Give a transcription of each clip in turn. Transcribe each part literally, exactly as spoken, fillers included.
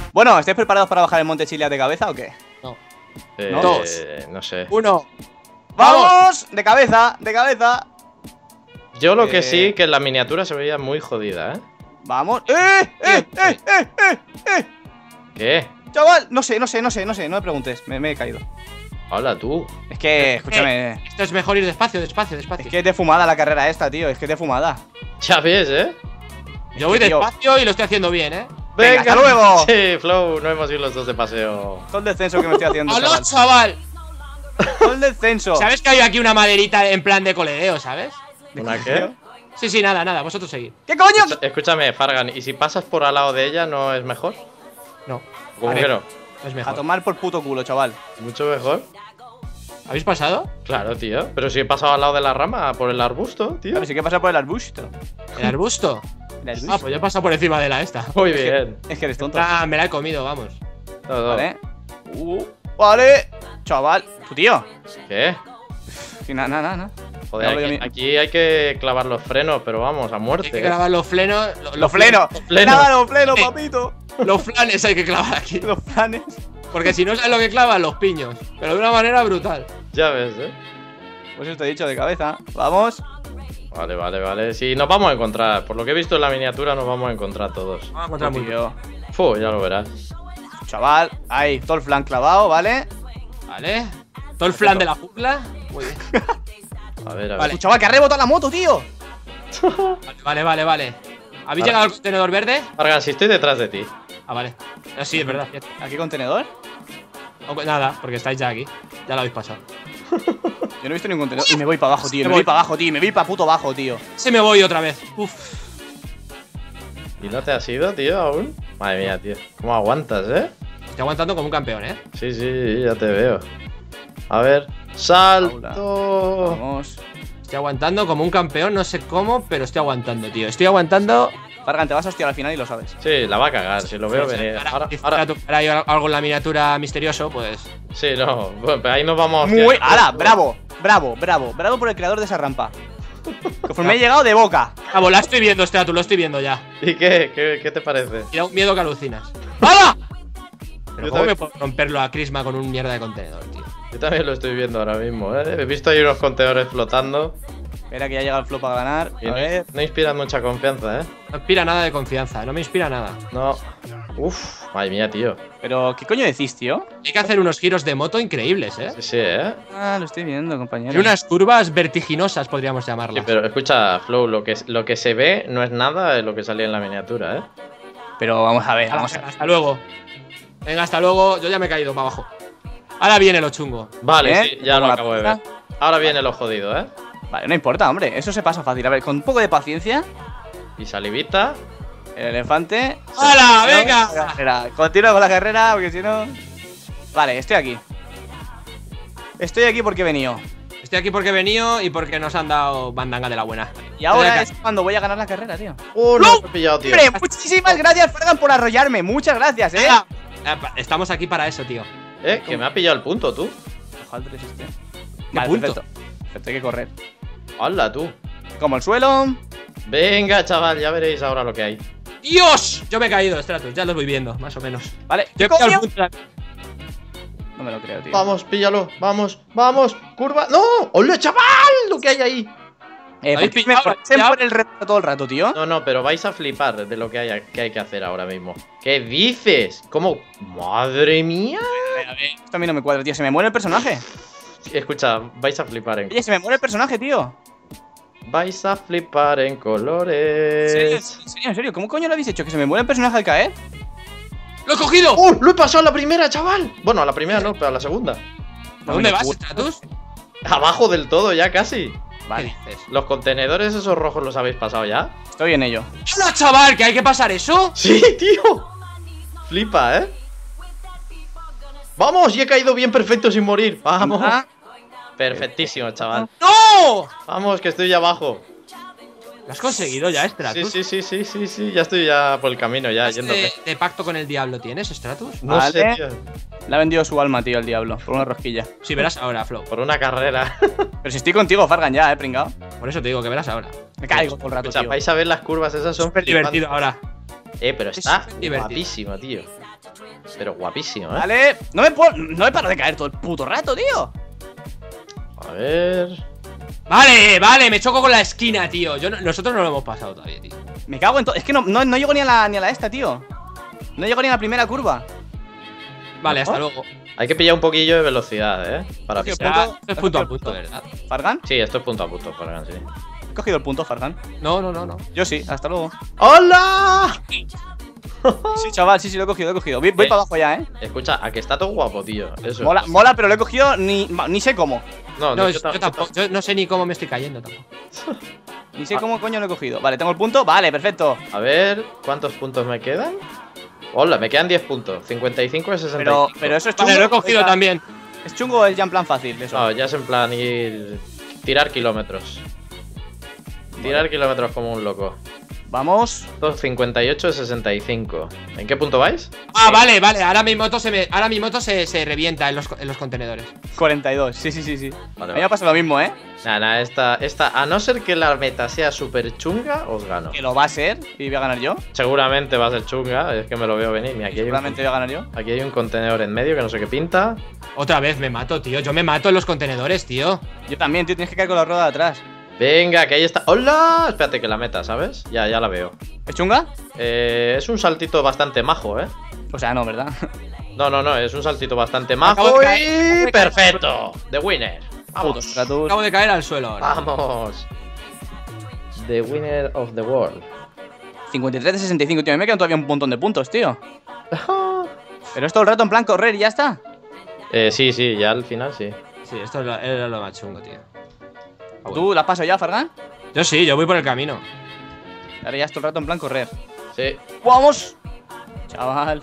Bueno, ¿estáis preparados para bajar el monte Chiliad de cabeza o qué? No. Eh, No. Dos. No sé. Uno. ¡Vamos! De cabeza, de cabeza. Yo lo Eh. que sí, que en la miniatura se veía muy jodida, ¿eh? Vamos. ¡Eh! ¡Eh! ¡Eh! ¡Eh! ¡Eh! ¡Eh! ¿Qué? Chaval, no sé, no sé, no sé, no sé, no me preguntes, me, me he caído. Hola, tú. Es que, escúchame, Esto es mejor ir despacio, despacio, es despacio. que es de fumada la carrera esta, tío, es que es de fumada. Ya ves, ¿eh? Yo voy que, tío, despacio y lo estoy haciendo bien, ¿eh? Venga, hasta luego. Sí, Flow, no hemos ido los dos de paseo. Todo el descenso que me estoy haciendo, ¡Hola, chaval. chaval! Todo el descenso. ¿Sabes que hay aquí una maderita en plan de coledeo, ¿sabes? ¿Una qué? Sí, sí, nada, nada, vosotros seguid. ¿Qué coño? Escucha- Escúchame, Fargan, ¿y si pasas por al lado de ella no es mejor? No, ¿Cómo A que ver. no? es A mejor. tomar por puto culo, chaval. ¿Mucho mejor? ¿Habéis pasado? Claro, tío. Pero si he pasado al lado de la rama, por el arbusto, tío. Pero sí que pasa por el arbusto. ¿El arbusto? El arbusto. Ah, pues yo he pasado por encima de la esta. Muy bien. Es que eres tonto. Ah, me la he comido, vamos. Todo. Vale. Uh, vale. Chaval. Tu tío. ¿Qué? Sí, nada, nada, nada. Joder, No, voy a aquí, mi- aquí hay que clavar los frenos, pero vamos, a Hay muerte. que ¿eh? clavar los frenos. lo- Los flenos. Pleno. Nada, los flenos, Sí. papito. Los flanes hay que clavar aquí. Los planes. Porque si no sabes lo que clavan, los piños. Pero de una manera brutal. Ya ves, ¿eh? Pues eso te he dicho de cabeza. Vamos. Vale, vale, vale. Sí, nos vamos a encontrar. Por lo que he visto en la miniatura, nos vamos a encontrar todos. Vamos a encontrar muy Tío. Fu, ya lo verás. Chaval. Ahí, todo el flan clavado, ¿vale? Vale. Todo el flan de la jungla. Muy bien. A ver, a ver. Vale. Uh, chaval, que ha rebotado la moto, tío. Vale, vale, vale. ¿Habéis Vale. llegado al contenedor verde? Fargan, si estoy detrás de ti. Ah, vale. Ah, sí, es verdad. ¿A qué contenedor? Aunque- Nada, porque estáis ya aquí. Ya lo habéis pasado. Yo no he visto ningún contenedor. Y me voy para abajo, tío. Me Me voy voy. para abajo, tío. Me voy para puto abajo, tío. Se me voy otra vez. Uf. ¿Y no te has ido, tío, aún? Madre mía, tío. ¿Cómo aguantas, eh? Estoy aguantando como un campeón, ¿eh? Sí, sí, ya te veo. A ver. ¡Salto! Vamos. Estoy aguantando como un campeón, no sé cómo, pero estoy aguantando, tío. Estoy aguantando. Fargan, te vas a hostiar al final y lo sabes. Sí, la va a cagar, si lo veo venir. Ahora, Ahora, si ahora. fuera tu- ahora hay algo en la miniatura misterioso, pues. Sí, no. Bueno, pero ahí nos vamos. a Muy. hostiar. ¡Hala! ¡Bravo! ¡Bravo! ¡Bravo! ¡Bravo por el creador de esa rampa! Conforme he llegado de boca. Vamos, la estoy viendo, Stratus, lo estoy viendo ya. ¿Y qué? ¿Qué, qué te parece? Y da un miedo que alucinas. ¡Hala! Pero Yo ¿cómo me también- puedo romperlo a Crisma con un mierda de contenedor, tío? Yo también lo estoy viendo ahora mismo, ¿eh? He visto ahí unos contenedores flotando. Espera que ya llega el flop a ganar. Y A no, ver. no inspiran mucha confianza, ¿eh? No inspira nada de confianza, no me inspira nada. No. Uf, madre mía, tío. Pero, ¿qué coño decís, tío? Hay que hacer unos giros de moto increíbles, ¿eh? Sí, sí, ¿eh? Ah, lo estoy viendo, compañero. Y unas curvas vertiginosas, podríamos Sí, llamarlas. pero escucha, Flow, lo que, lo que se ve no es nada de lo que salía en la miniatura, ¿eh? Pero vamos a ver, Hala, vamos a venga, ver. hasta luego. Venga, hasta luego. Yo ya me he caído para abajo. Ahora viene lo chungo. Vale, ¿Eh? sí, ya Como lo la acabo de ver. puta. Ahora viene lo jodido, ¿eh? Vale, no importa, hombre. Eso se pasa fácil. A ver, con un poco de paciencia. Y salivita. El elefante. ¡Hala, La venga! carrera. Continúa con la carrera, porque si no. Vale, estoy aquí. Estoy aquí porque he venido. Estoy aquí porque he venido y porque nos han dado bandanga de la buena. Y ahora Estoy es cuando voy a ganar la carrera, tío. ¡Oh, no! Me he pillado, tío. Hombre, muchísimas gracias, Fargan, por arrollarme. Muchas gracias, eh. Hala. Eh, pa- Estamos aquí para eso, tío. Eh, que me ha pillado el punto, tú. Ojalá es este. ¿Qué Vale, punto? perfecto. Perfecto, hay que correr. ¡Hala, tú! Como el suelo. Venga, chaval, ya veréis ahora lo que hay. ¡Dios! Yo me he caído, Stratus, ya los voy viendo, más o menos. Vale, Yo he ¿qué pillado el coño? punto. No me lo creo, tío. Vamos, píllalo, vamos, vamos. Curva. ¡No! ¡Hola, chaval! Lo que hay ahí. Eh, ¿Habéis ¿por qué me pillado? ponéis en ¿Pillado? por el reto todo el rato, tío? No, no, pero vais a flipar de lo que hay, que hay que hacer ahora mismo. ¿Qué dices? ¿Cómo? ¡Madre mía! A ver, esto a mí no me cuadra, tío. Se me muere el personaje. Escucha, vais a flipar en. Oye, se me muere el personaje, tío. Vais a flipar en ¿En serio? colores. ¿En serio? ¿En serio? ¿Cómo coño lo habéis hecho? ¿Que se me muere el personaje al caer? ¡Lo he cogido! ¡Oh! ¡Lo he pasado a la primera, chaval! Bueno, a la primera no, pero a la segunda. ¿A dónde No, vas, no, Stratus? Abajo del todo, ya casi. Vale, ¿Qué dices? ¿Los contenedores esos rojos los habéis pasado ya? estoy en ello. ¡Hola, chaval! ¿Que hay que pasar eso? ¡Sí, tío! Flipa, ¿eh? ¡Vamos! Y he caído bien perfecto sin morir. ¡Vamos! Ah, Perfectísimo, chaval. ¡No! Vamos, que estoy ya abajo. ¿Lo has conseguido ya, Sí, Stratus? sí, sí, sí, sí, sí. Ya estoy ya por el camino, ya, ¿Este yéndome. de pacto con el diablo tienes, Stratus? No Vale. sé, tío. le ha vendido su alma, tío, el diablo. Por una rosquilla. Sí, verás ahora, Flow. Por una carrera. Pero si estoy contigo, Fargan, ya, eh, pringao. Por eso te digo que verás ahora. Me caigo todo el rato, Escucha, tío. vais a ver las curvas esas son Súper divertido ahora. flipantes. Eh, pero Es está súper divertido. guapísimo, tío. Pero guapísimo, ¿eh? Vale. No me, puedo, no me paro de caer todo el puto rato, tío. A ver. Vale, vale, me choco con la esquina, tío. Yo no- nosotros no lo hemos pasado todavía, tío. Me cago en todo. Es que no, no, no llego ni a, la, ni a la esta, tío. No llego ni a la primera curva. Vale, hasta ¿No? luego. Hay que pillar un poquillo de velocidad, ¿eh? Para Cogido pisar. Ya, punto? esto es ¿Has punto a cogido el punto, punto? ¿verdad? ¿Fargan? Sí, esto es punto a punto, Fargan, sí. He cogido el punto, Fargan. No, no, no, no. Yo sí, hasta luego. ¡Hola! Sí, chaval, sí, sí, lo he cogido, lo he cogido. Voy, voy Eh. para abajo ya, ¿eh? Escucha, a que está todo guapo, tío. Eso. Mola, mola, pero lo he cogido ni, ni sé cómo. No, No, no, yo, yo tam- tampoco. Yo no sé ni cómo me estoy cayendo tampoco. Ni sé cómo coño lo he cogido. Vale, tengo el punto. Vale, perfecto. A ver, ¿cuántos puntos me quedan? Hola, me quedan diez puntos. cincuenta y cinco de sesenta y Pero, cinco. pero eso es chungo. Vale, lo he cogido Está- también. ¿Es chungo o es ya en plan fácil? Eso. No, ya es en plan ir. Tirar kilómetros. Tirar kilómetros como un loco. Vamos. cincuenta y ocho de sesenta y cinco. ¿En qué punto vais? Ah, vale, vale. Ahora mi moto se me. Ahora mi moto se, se revienta en los, en los contenedores. cuarenta y dos. Sí, sí, sí, sí. Vale, A mí me pasa lo mismo, ¿eh? Nada, nada, esta, esta, a no ser que la meta sea súper chunga, os gano. Que lo va a ser y voy a ganar yo. Seguramente va a ser chunga, es que me lo veo venir. Mira, aquí hay, un, Seguramente voy a ganar yo. aquí hay un contenedor en medio que no sé qué pinta. Otra vez me mato, tío. Yo me mato en los contenedores, tío. Yo también, tío, tienes que caer con la rueda de atrás. Venga, que ahí está. ¡Hola! Espérate que la meta, ¿sabes? Ya, ya la veo. ¿Es chunga? Eh, es un saltito bastante majo, ¿eh? O sea, no, ¿verdad? No, no, no, es un saltito bastante Acabo majo de caer, acabo y de caer. perfecto. The winner. Vamos. Putos tratos. Acabo de caer al suelo ahora. Vamos. The winner of the world. cincuenta y tres de sesenta y cinco, tío. A mí me quedan todavía un montón de puntos, tío. Pero es todo el rato en plan correr y ya está. eh, sí, sí, ya al final sí. Sí, esto es lo, era lo más chungo, tío. Ah, bueno. ¿Tú la has pasado ya, Fargan? Yo sí, yo voy por el camino. Ahora ya es todo el rato en plan correr. Sí. ¡Vamos! Chaval.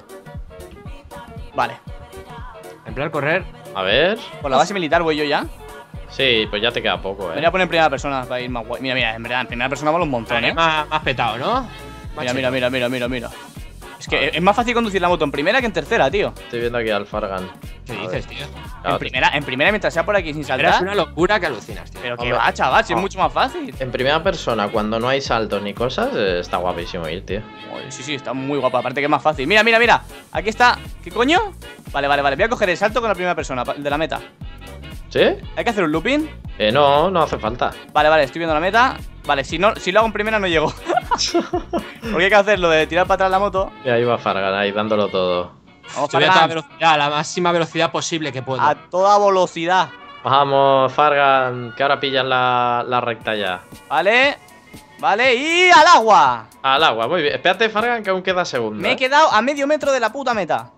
Vale. En plan correr. A ver. Por la base militar voy yo ya. Sí, pues ya te queda poco, Me voy eh. a poner en primera persona para ir más guay. Mira, mira, en verdad, en primera persona mola un montón, Vale, ¿eh? más, más petado, ¿no? Más Mira, cheto. mira, mira, mira, mira, mira. Es que es más fácil conducir la moto en primera que en tercera, tío. Estoy viendo aquí al Fargan. ¿Qué A dices, ver. tío? Claro, En primera, en primera mientras sea por aquí sin Eras saltar. una locura que alucinas, tío. Pero que Hombre. va, chaval, si es Oh. mucho más fácil. En primera persona, cuando no hay saltos ni cosas, eh, está guapísimo ir, tío. Joder, sí, sí, está muy guapa. Aparte que es más fácil. Mira, mira, mira. Aquí está. ¿Qué coño? Vale, vale, vale. Voy a coger el salto con la primera persona, pa- de la meta. ¿Sí? ¿Hay que hacer un looping? Eh, no, no hace falta. Vale, vale, estoy viendo la meta. Vale, si no, si lo hago en primera no llego. Porque hay que hacer lo de tirar para atrás la moto. Y ahí va Fargan, ahí dándolo todo. Vamos Estoy a para toda adelante. velocidad, a la máxima velocidad posible que puedo. A toda velocidad. Vamos, Fargan, que ahora pillan la, la recta ya. Vale. Vale, y al agua. Al agua, muy bien. Espérate, Fargan, que aún queda segunda. Me he quedado a medio metro de la puta meta.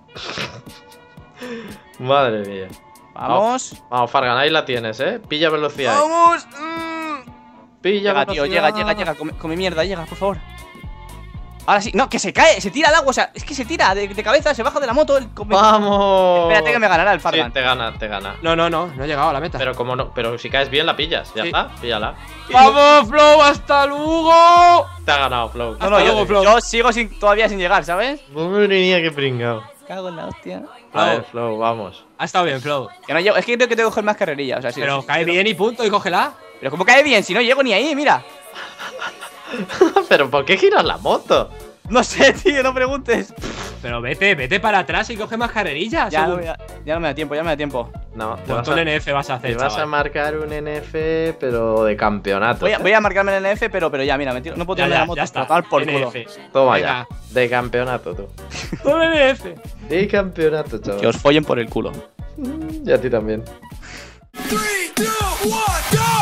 Madre mía. Vamos. Vamos, Fargan, ahí la tienes, ¿eh? Pilla velocidad. ahí. Vamos. Mm. Pilla Llega, tío, velocidad. llega, llega, llega. Come, come mierda, llega, por favor. Ahora sí. No, que se cae, se tira al agua. O sea, es que se tira de, de cabeza, se baja de la moto. El come- ¡Vamos! Espérate que me ganará el Sí, Fargan. te gana, te gana. No, no, no, no he llegado a la meta. Pero como no, pero si caes bien la pillas, ya Sí. está, píllala. ¡Vamos, Flow! ¡Hasta luego! Te ha ganado, Flow. No, no, Hasta yo, luego, Flo. yo sigo sin, todavía sin llegar, ¿sabes? Madre mía, qué pringao. Cago en la hostia. A ver, Flow, vamos. Ha estado bien, Flow. Que no llego, es que creo que tengo que coger más carrerilla. O sea, sí, Pero sí, cae pero- bien y punto, y cógela. Pero como cae bien, si no llego ni ahí, mira. Pero ¿por qué giras la moto? No sé, tío, no preguntes. Pero vete, vete para atrás y coge más carrerillas. Ya, no, seguro. ya, ya no me da tiempo, ya no me da tiempo. No, te vas, Montón a, N F vas a hacer, te vas a chaval. marcar un N F, pero de campeonato. Voy a, ¿eh? voy a marcarme el N F, pero, pero ya, mira, me tiro- no puedo Ya, tirarme ya, la moto ya hasta está. tomar por culo. N F. Toma Venga. ya. De campeonato, tú. Todo N F. De campeonato, chaval. Que os follen por el culo. Mm, Y a ti también. Three, two, one, go!